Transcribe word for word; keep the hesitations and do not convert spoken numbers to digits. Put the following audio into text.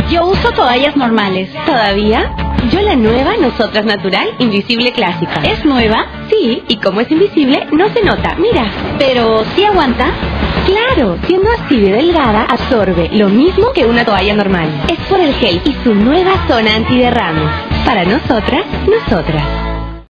Yo uso toallas normales. ¿Todavía? Yo la nueva Nosotras Natural Invisible Clásica. ¿Es nueva? Sí, y como es invisible, no se nota. Mira. Pero ¿sí aguanta? Claro, siendo así de delgada, absorbe lo mismo que una toalla normal. Es por el gel y su nueva zona antiderrame. Para nosotras, nosotras.